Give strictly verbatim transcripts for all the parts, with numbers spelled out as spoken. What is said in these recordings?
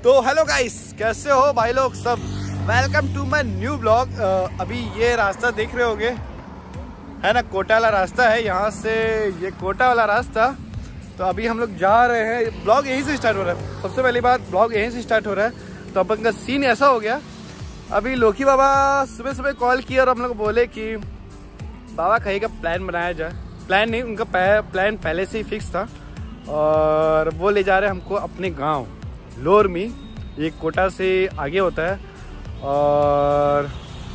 तो hello guys, कैसे हो भाई लोग सब। Welcome to my new blog. अभी ये रास्ता देख रहे होगे, है ना, कोटा वाला रास्ता है। यहाँ से ये कोटा वाला रास्ता। तो अभी हम लोग जा रहे हैं। ब्लॉग यहीं से स्टार्ट हो रहा है। सबसे पहली बात, ब्लॉग यहीं से स्टार्ट हो रहा है। तो अपन का सीन ऐसा हो गया, अभी लोकी बाबा सुबह सुबह कॉल किया और हम लोग बोले कि बाबा कहीं का प्लान बनाया जाए। प्लान नहीं, उनका प्लान पहले से ही फिक्स था और वो ले जा रहे हैं हमको अपने गांव लोरमी। ये कोटा से आगे होता है। और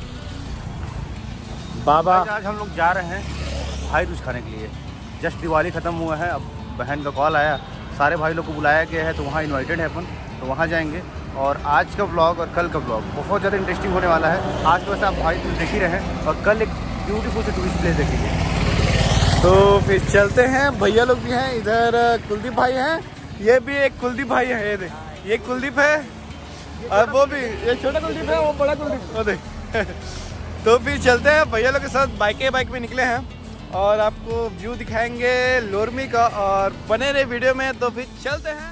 बाबा आज हम लोग जा रहे हैं भाई दूज खाने के लिए। जस्ट दिवाली ख़त्म हुआ है, अब बहन का कॉल आया, सारे भाई लोग को बुलाया गया है, तो वहाँ इनवाइटेड है अपन, तो वहाँ जाएंगे। और आज का ब्लॉग और कल का ब्लॉग बहुत ज़्यादा इंटरेस्टिंग होने वाला है। आज तो वैसे आप भाई दूज देख ही रहे हैं और कल एक ब्यूटीफुल से टूरिस्ट प्लेस देखेंगे। तो फिर चलते हैं। भैया लोग भी हैं इधर, कुलदीप भाई हैं, ये भी एक कुलदीप भाई है, ये देख, ये कुलदीप है और वो भी ये छोटा कुलदीप है, वो बड़ा कुलदीप, वो देख। तो फिर चलते हैं भैया लोग के साथ। बाइक बाइक में निकले हैं और आपको व्यू दिखाएंगे लोरमी का, और बने रहे वीडियो में। तो फिर चलते हैं।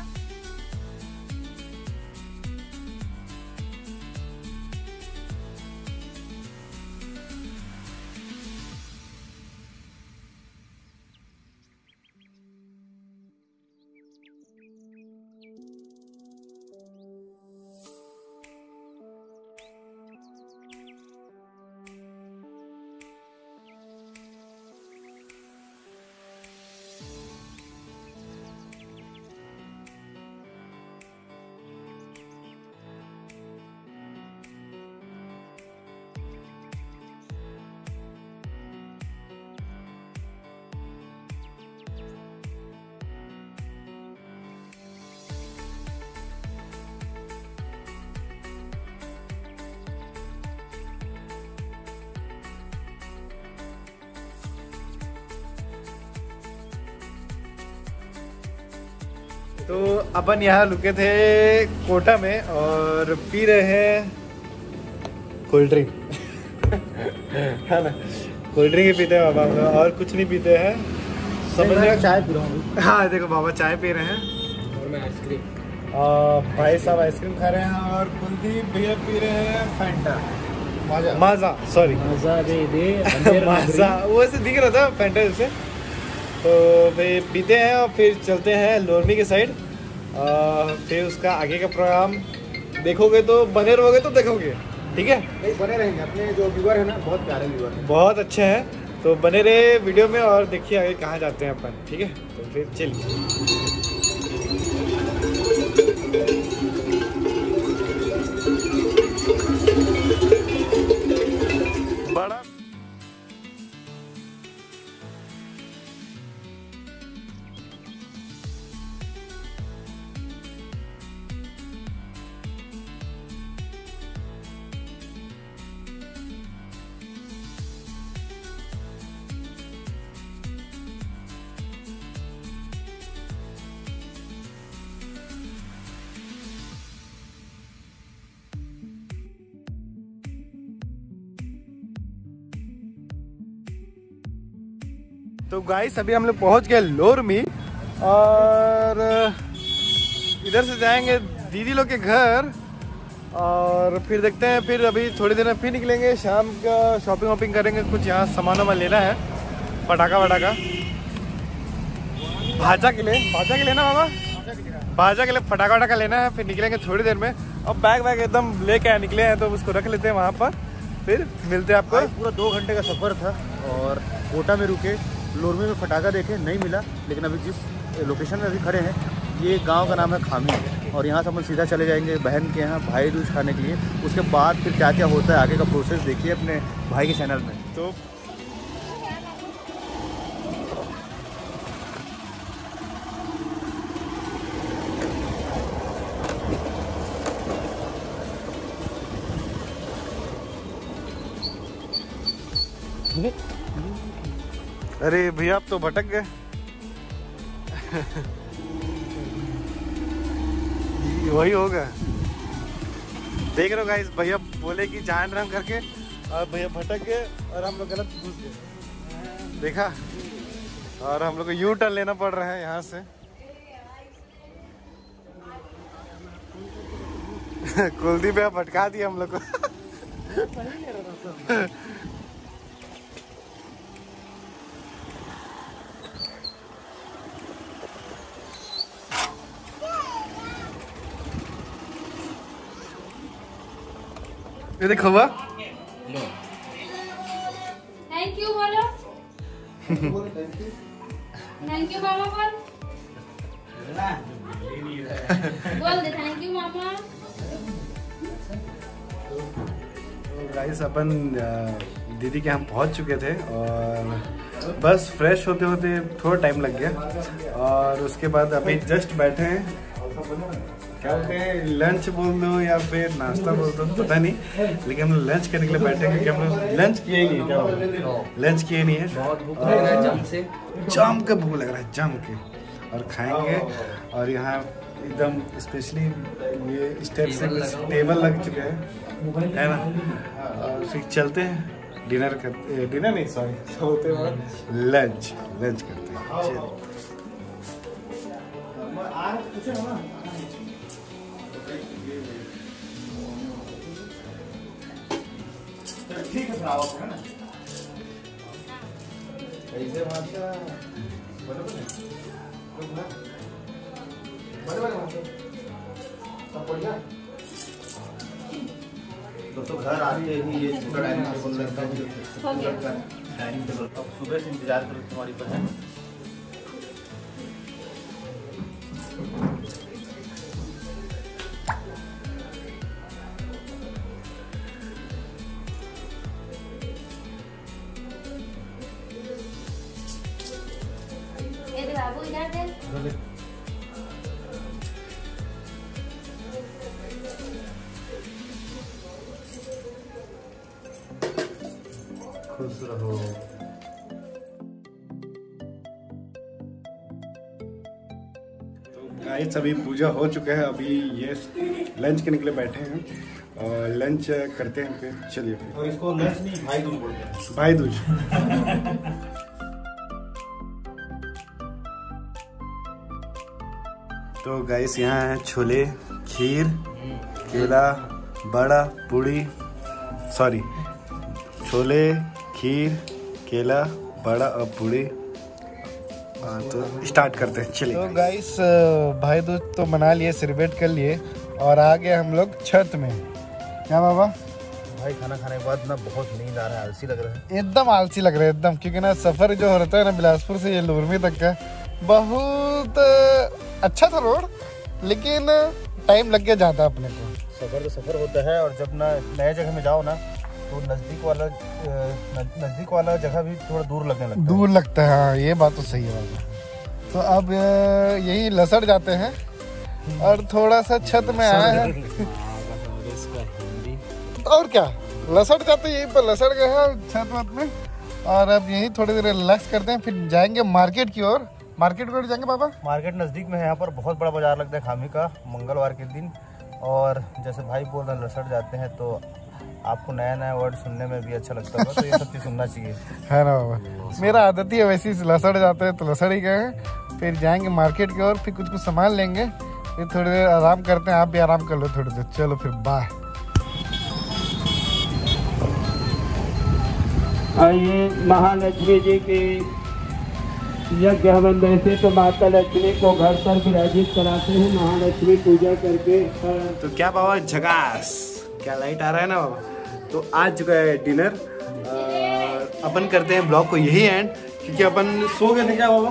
तो अपन यहाँ रुके थे कोटा में और पी रहे हैं कोल्ड ड्रिंक। है ना, कोल्ड ड्रिंक ही पीते हैं बाबा, और कुछ नहीं पीते हैं। समझ चाय पी रहा हूँ। हाँ देखो, बाबा चाय पी रहे हैं और मैं आइसक्रीम। और भाई साहब आइसक्रीम खा रहे हैं और कुलदीप भैया पी रहे हैं फैंटा माजा माजा सॉरी माजा दे दे माजा, वो ऐसे दिख रहा था फैंटा जैसे। तो फिर पीते हैं और फिर चलते हैं लोरमी के साइड। फिर उसका आगे का प्रोग्राम देखोगे तो बने रहोगे तो देखोगे, ठीक है। नहीं, बने रहेंगे। अपने जो व्यूअर है ना, बहुत प्यारे व्यूअर हैं, बहुत अच्छे हैं। तो बने रहे वीडियो में और देखिए आगे कहाँ जाते हैं अपन, ठीक है। तो फिर चलिए। बड़ा तो गाइस अभी हम लोग पहुंच गए लोरमी और इधर से जाएंगे दीदी लोग के घर और फिर देखते हैं। फिर अभी थोड़ी देर में फिर निकलेंगे, शाम का शॉपिंग वॉपिंग करेंगे, कुछ यहाँ सामान वामान लेना है, पटाखा वटाखा भाजा के लिए। भाजा के लिए ना बाबा, भाजा के लिए पटाखा वटाखा लेना है। फिर निकलेंगे थोड़ी देर में। अब बैग वैग एकदम लेके आए निकले हैं, तो उसको रख लेते हैं वहाँ पर, फिर मिलते हैं आपको। पूरा दो घंटे का सफ़र था और कोटा में रुके, लोरमी में फटाखा देखे, नहीं मिला। लेकिन अभी जिस लोकेशन में अभी खड़े हैं, ये गांव का नाम है खामी, और यहाँ से हम सीधा चले जाएंगे बहन के यहाँ भाई दूज खाने के लिए। उसके बाद फिर क्या क्या होता है आगे का प्रोसेस देखिए अपने भाई के चैनल में। तो अरे भैया आप तो भटक गए। वही होगा। देख रहे हो गाइस, भैया बोले कि जान रहे हम करके, और भैया भटक गए और हम लोग गलत घुस गए, देखा। और हम लोग को यू टर्न लेना पड़ रहा है यहाँ से। कुलदीप भैया भटका दिया हम लोग को। ये देखो हुआ। थैंक यू बोलो। थैंक यू मामा बोल। बोल दे थैंक यू मामा। गाइस अपन दीदी के हम पहुंच चुके थे और बस फ्रेश होते होते थोड़ा टाइम लग गया और उसके बाद अभी जस्ट बैठे हैं। क्या बोलते हैं, लंच बोल दो या फिर नाश्ता बोल दो पता नहीं, लेकिन हम लोग लंच करने के लिए बैठे हैं क्योंकि हम लोग लंच किए ही नहीं। क्या लंच किए नहीं है, बहुत भूख लग रहा है, जम से जम के भूख लग रहा है, जम के और खाएंगे। और यहाँ एकदम स्पेशली ये स्टेप से टेबल लग चुके हैं है ना, और फिर चलते हैं डिनर करते, डिनर नहीं सॉरी होते हैं लंच लंच करते हैं। चलिए ठीक है है ना कैसे भाषा बराबर है सब बढ़िया। दोस्तों घर आते ही ये छोटा डाइनिंग टेबल लगता है, डाइनिंग टेबल अब सुबह से इंतजार कर तुम्हारी बहन। बाबू इधर दे। खुश रहो। तो गाइस अभी पूजा हो चुका है, अभी ये लंच के निकले बैठे हैं और लंच करते हैं फिर चलिए फिर। और इसको लंच नहीं भाई दूज बोलते हैं, भाई दूज। तो गाइस यहाँ है छोले, खीर, केला, बड़ा, पूड़ी, सॉरी छोले, खीर, केला, बड़ा और पूड़ी। तो स्टार्ट करते हैं चलिए। तो गाइस भाई दूज तो मना लिए, सेलिब्रेट कर लिए और आ गए हम लोग छत में। क्या बाबा भाई खाना खाने के बाद ना बहुत नींद आ रहा है, आलसी लग रहा है, एकदम आलसी लग रहा है एकदम, क्योंकि ना सफर जो होता है ना बिलासपुर से ये लुरमी तक का बहुत अच्छा था रोड, लेकिन टाइम लग गया ज़्यादा अपने को। सफ़र तो सफ़र होता है और जब ना नए जगह में जाओ ना तो नज़दीक वाला नज़दीक वाला जगह भी थोड़ा दूर लगने लगता है। दूर लगता है, हाँ ये बात तो सही है बाबा। तो अब यही लसड़ जाते हैं और थोड़ा सा छत में आए हैं। और क्या लसड़ जाते यहीं पर लसड़ गए हैं छत वत में, और अब यही थोड़ी देर रिलैक्स करते हैं, फिर जाएंगे मार्केट की ओर। मार्केट की ओर जाएंगे बाबा। मार्केट नज़दीक में है, यहाँ पर बहुत बड़ा बाजार लगता है खामी का मंगलवार के दिन। और जैसे भाई बोल रहे हैं लसड़ जाते हैं, तो आपको नया नया वर्ड सुनने में भी अच्छा लगता होगा, तो ये सब चीज़ सुनना चाहिए है ना बाबा। मेरा आदत ही है वैसे ही, लसड़ जाते हैं तो लसड़ ही गए हैं। फिर जाएंगे मार्केट की ओर, फिर कुछ कुछ सामान लेंगे, फिर थोड़ी देर आराम करते हैं। आप भी आराम कर लो थोड़ी देर, चलो फिर बाय। आइए महालक्ष्मी जी की यज्ञ हवन से तो माता लक्ष्मी को घर पर विराजित कराते हैं महालक्ष्मी पूजा करके। तो क्या बाबा झकास, क्या लाइट आ रहा है ना बाबा। तो आज चुका है डिनर, अपन करते हैं ब्लॉग को यही एंड, क्योंकि अपन सो गए थे। क्या बाबा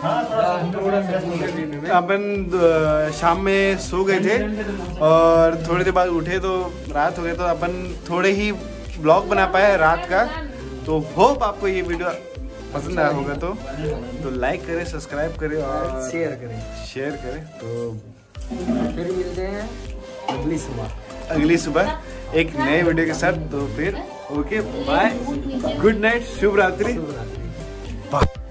अपन शाम में सो गए थे और थोड़ी देर बाद उठे तो रात हो गई, तो अपन थोड़े ही ब्लॉग बना पाए रात का। तो होप आपको ये वीडियो पसंद आया होगा, तो तो लाइक करें, सब्सक्राइब करें और शेयर करें शेयर करें। तो फिर मिलते हैं अगली सुबह अगली सुबह एक नए वीडियो के साथ। तो फिर ओके बाय, गुड नाइट, शुभ रात्रि।